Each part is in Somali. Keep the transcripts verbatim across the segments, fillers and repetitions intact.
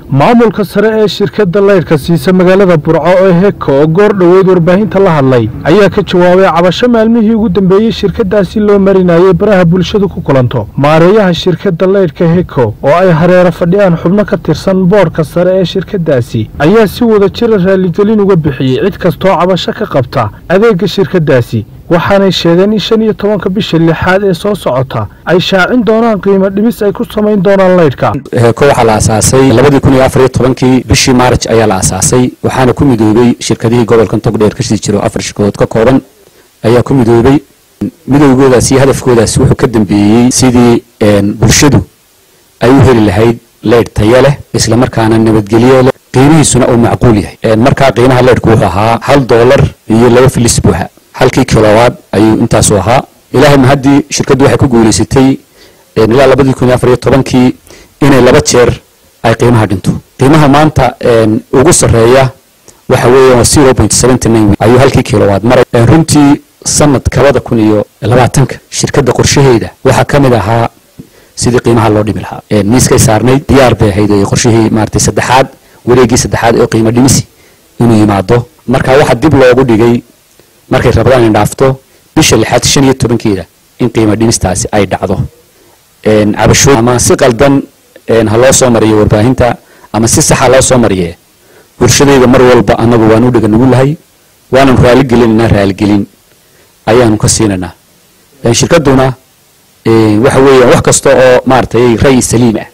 maamulka sare ee shirkadda laydhka siisa magaalada Burco oo Heko oo goor dhaweyd warbaahinta la hadlay ayaa ka jawaabay cabasho maalmihii ugu dambeeyay shirkadaasi loo marinayay baraha bulshada ku kulanto maareeyaha shirkadda laydhka Heko oo ay hareero fadhiyaan xubno ka tirsan boorka sare ee shirkadaasi ayaa si wada jir raaligelin uga bixiyay cid kastoo cabasho ka qabta adeegga shirkadaasi waxaanay sheegeen in shan iyo tobanka bisha lixaad ee soo socota ay shaacin doonaan qiimo dhimis ay ku samayn doonaan laydhka. Heko waxa la aasaasay labadii kun iyo afar iyo tobankii bishii Maarch ayaa la aasaasay waxaana ku midoobay shirkadihii gobolka Togdheer ka sii jiro afar shirkadood ka kooban ayaa ku midoobay midowgoodaasi hadafkoodaasi wuxuu ka dambeeyay sidii bulshadu ay u heli lahayd laydh tayo leh isla markaana nabadgelyo leh qiimihiisuna uu macquul yahay. markaa qiimaha laydhku wuxuu ahaa hal dollar iyo laba filis buuxa halkii kilowaad ayuu intaas ahaa. ilaahay ma haddii shirkaddu waxay ku guuleysatay ilaa labadii kun iyo afar iyo tobankii inay laba jeer ay qiimaha dhinto. qiimaha maanta ugu sareeya waxa weeyaan zero point seven nine ayuu halkii kilowaad maray. runtii sanadka labada kun iyo labaatanka shirkadda qorshaheeda waxa kamid ahaa sidii qiimaha loo dhimi lahaa. miiskay saarnay diyaar bay ahayd qorshihii maartay saddexaad wareegii saddexaad ee qiimo dhimisi inuu yimaado. marka waxa dib loogu dhigay markay rabadaan in dhaafto bisha lixaad shan iyo tobankeeda in qiimo dhimistaasi ay dhacdo. een cabasho ama si qaldan een ha loo soo mariyo warbaahinta ama si sax ah loo soo mariyo bulshadayda mar walba anagu waan u dhigan ugu lahay waan raali gelinna raali gelin ayaan ka siinana. een shirkaduna ee waxa weeyaan wax kasta oo maartay ray saliim ah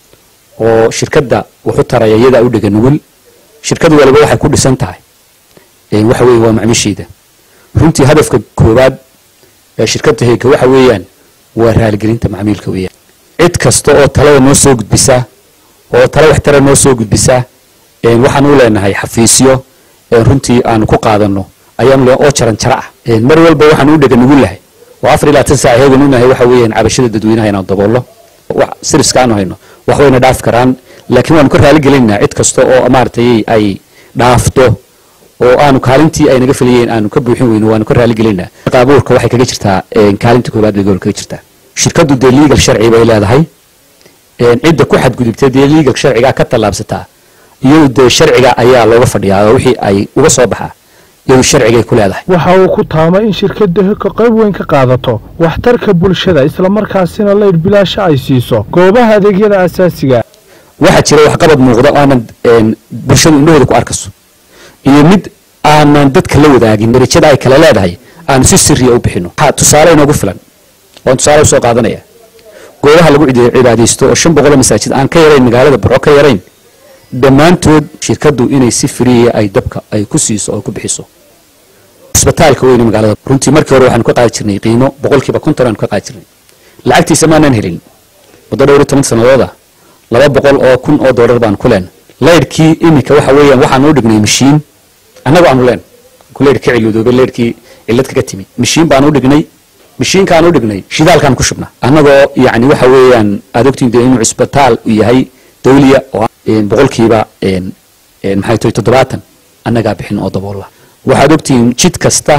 oo shirkadda wuxuu taraya iyada u dhigan ugu shirkadu waliba waxay ku dhisan tahay ee waxa weey waa macmiisheeda. runtii hadafka koobaad ee shirkadda Heko waxa weeyaan waa raaligelinta macmiilka weeyaan. cid kasta oo talada noo soo gudbisa oo talo wax tara noo soo gudbisa een waxaan u leenahay xafiisyo ee runtii aan ku qaadano ayaan loo oo jaran jara ah. een mar walba waxaan u dhigan ugu lahay oo afar ilaa tan saac heegan u nahay waxa weeyaan cabashada dadweynaha inaan daboolo wax sirriskaanu hayno wax wayna dhaaf karaan laakiin waan ku raaligelinaa cid kasta oo maartay ay dhaafto oo aanu kaalintii ay naga filiyeen aanu ka buuxin weyno waanu ka raali gelinaa. qaabuurka waxay kaga jirtaa een kaalinta koobaad bay gobolka kaga jirtaa. shirkadu de legal sharci bay leedahay een cidda ku xadgudubtay de legal sharciga ka talaabsata iyo de sharciga ayaa looga fadhiyaa wixii ay uga soo baxaa iyo sharciga ku leedahay. waxa uu ku taamay in shirkadda Heko qayb weyn ka qaadato waxtarka bulshada isla markaasina laydh bilaasha ay siiso goobaha adeegyada asaasiga. waxa jira wax qabad muuqda oo aan bulshada indhahooda ku arkayso iyo mid aan dadka la wadaagin darajada ay kala leedahay aan si sirri ah u bixino. waxa tusaale inoogu filan oo tusaale soo qaadanaya goobaha lagu cibaadeysto oo shan boqol masaajid aan ka yareyn magaalada Burco ka yareyn dhamaantood shirkaddu inay si free ay dabka ay ku siiso oo ku bixiso. isbitaalka weyn magaalada runtii markii hore waxaan ka qaadi jirnay qiimo boqolkiiba konton aan ka qaadi jirnay lacagtiisa ma aanan helin muddo dhowr iyo toban sanadooda laba boqol oo kun oo dollar baan ku leen. laydhkii imika waxa weeyaan waxaan u dhignay mashiin anagu aan u leen ku laydh ka ciloodoobay laydhkii cilad kaga timi mashiin baan u dhignay mashiinkaan u dhignay shidaalkaan ku shubna anagoo yacni waxa weeyaan aad ogtiin dee inuu isbitaal u yahay dawliya oo boqolkiiba een een maxay tahay toddobaatan annagaa bixin oo daboola. waxaad ogtiin jid kasta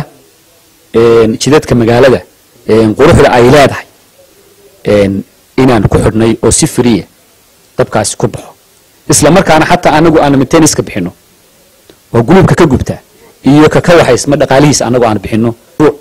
een jidadka magaalada een quruxda ay leedahay een inaan ku xidhnay oo si free dabkaas ku baxo isla markaana xataa anagu aan maintenance ka bixino oo gulubka ka gubta iyo ka ka waxays ma dhaqaalihiisa anagu aan bixino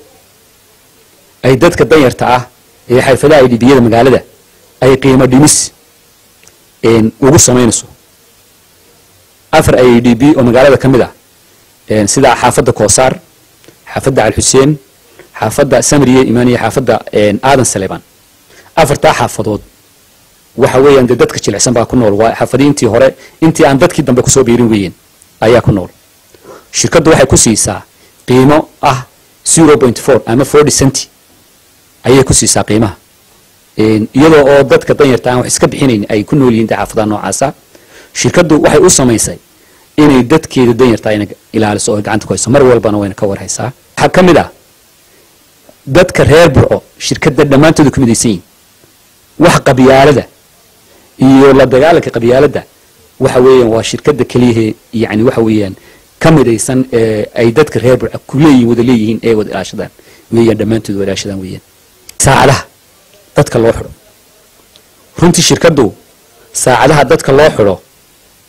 ay dadka danyarta ah ee xirfadaha ay dhibiyada magaalada ay qiimo dhimis een ugu sameynayso. afar ay D B oo magaalada kamid ah een sida xaafadda Koosaar xaafadda Al Xuseen xaafadda Samriye Imaaniye xaafadda een Aadan Saleeban afarta xaafadood waxa weeyaan dadka jilicsan baa ku nool waa xaafadiintii hore intii aan dadkii dambe ku soo biirin weeyeen ayaa ku nool. shirkaddu waxay ku siisaa qiimo ah zero point four ama forty cent ayay ku siisaa qiimaha een iyadoo oo dadka danyarta aan wax iska bixinayn ay ku nool yihiin xaafadaha noocaas ah. shirkaddu waxay u sameysay inay dadkeeda danyarta ay ilaaliso oo gacanta ku hayso mar walbana wayna ka warhaysaa. waxa kamid ah dadka reer Burco shirkadda dhamaantood ku midaysan yihiin wax qabyaalada iyo la dagaalanka qabyaalada waxa weeyaan waa shirkadda kaliya yaani waxa weeyaan kamidaysan ee ay dadka reer Burco ku leeyihiin wada leeyihiin ee wada ilaashadaan weeyaan dhamaantood wada ilaashadaan weeyaan. saacadaha dadka loo xiro runtii shirkaddu saacadaha dadka loo xiro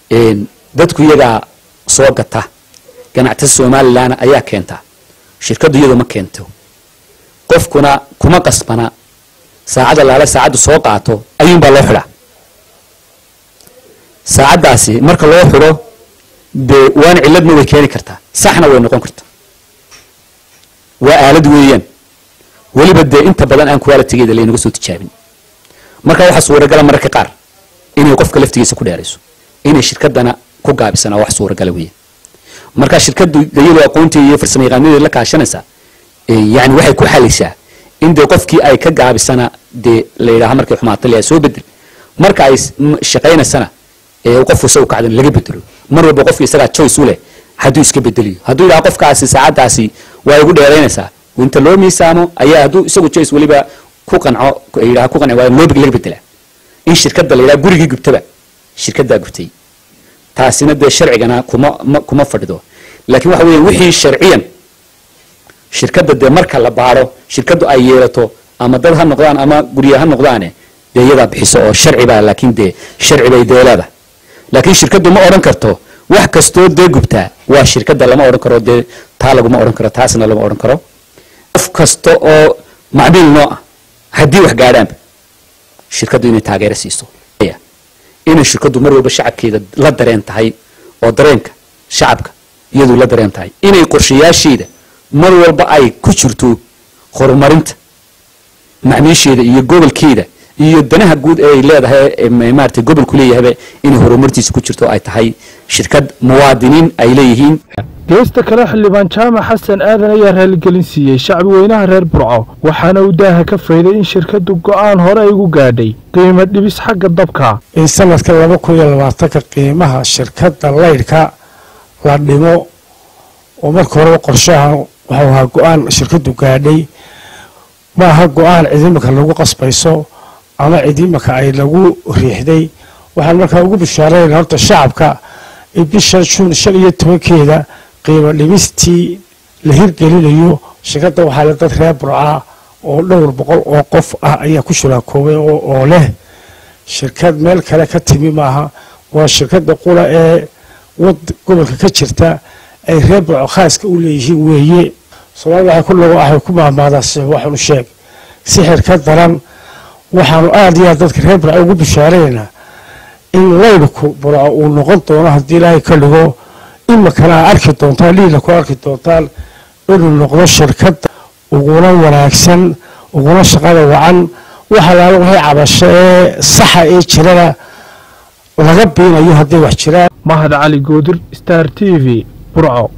een dadku iyaga soo gata ganacsiga Soomaaliland ayaa keenta shirkadu iyadu ma keento qofkuna kuma qasbana saacada la saacadu soo qaato ayuun baa loo xidhaa saacadaasi marka loo xidho de waan ciladna way keeni kartaa saxna way noqon kartaa waa aalad weeyaan waliba de inta badan aan quality-geeda leeynaga soo tijaabin marka waxa suuragal marka qaar inay qofka laftigiisa ku dheerayso inay shirkadana ku gaabisana wax suuragal weeyaan marka shirkadu iyadoo aqoontii iyo farsamayaqaanada la kaashanaysa يعني waxay ku xalishaa in de qofkii ay ka gaabisana de leeyahay markii xumaata la soo bedel marka ay shaqeynaysan ee qofku soo kacdan laga bedelo mar walba qofkii isaga choice u leh haduu iska bedeliyo haduu ila qofkaasi saacadaasi way ugu dheereynaysaa inta loo miisaamo ayaa haduu isagu choice waliba ku qanco ila ku qanco waa loo laga bedela in shirkadda la yiraahdo gurigii gubtaba shirkadda gubtay taasina de sharcigana kuma kuma fadhido laakiin waxa weeye wixii sharciyan shirkadda de marka la baaro shirkadu ay yeelato ama dad ha noqdaan ama guriyaha noqdaan de iyada bixiso oo sharci baa laakiin de sharci bay deelada laakiin shirkadu ma oran karto wax kasto de gubta waa shirkadda lama oran karo de taa lagu ma oran karo taasna lama oran karo qof kasto oo macmiil noo hadii wax gaadhaan shirkadu inay taageero siiso in shirkadu mar walba shacabkeeda la dareen tahay oo dareenka shacabka iyadu la dareen tahay inay qorshayaasheeda mar walba ay ku jirto horumarinta macmiisheeda iyo gobolkeeda iyo danaha guud ee leedahay maartay gobolku leeyahay in horumartiisa ku jirto ay tahay shirkad muwaadiniin ay leeyihiin geesta kale xildhibaan jaamac xasan aadan ayaa raaligelin siiyey shacbi weynaha reer Burco waxaana uu daaha ka fayday in shirkadu go'aan hore ay ugu gaadhay qiimo dhibis xagga dabka in sanadka laba kun iyo labaatan ka qiimaha shirkadda leydhka la dhimo oo marka hore qorshaha waxa go'aan shirkadu gaadhay ma aha go'aan ciidamada lagu qasbayso ama ciidamada ay lagu riixday waxaan marka ugu bishaareeyay horta shacabka in bisha June shan iyo toban-keeda qiimo dhimistii la hirgelinayo shirkadda waxa la dad reer Burco oo dhowr boqol oo qof ah ayaa ku shiraakoobay oo leh shirkad meel kale ka timi maaha waa shirkadda qura ee wad gobolka ka jirta ay reer Burco khaaska u leeyihiin weeye Soomaaliya ku lagu ah ku maamaadaasay waxaan u sheeg si xirka daran waxaan aad iyo dadka reer Burco ugu bishaareeyna in leydhku Burco uu noqon doono hadii Ilaahay ka dhigo in makana arki doontaan liila ku arki doontaan inuu noqdo shirkad ugu wanaagsan ugu shaqada wacan waxa la waxay cabasho ee sax ee jirada laga biinayo hadii wax jiraan Mahad Cali Goodir Star T V Burco.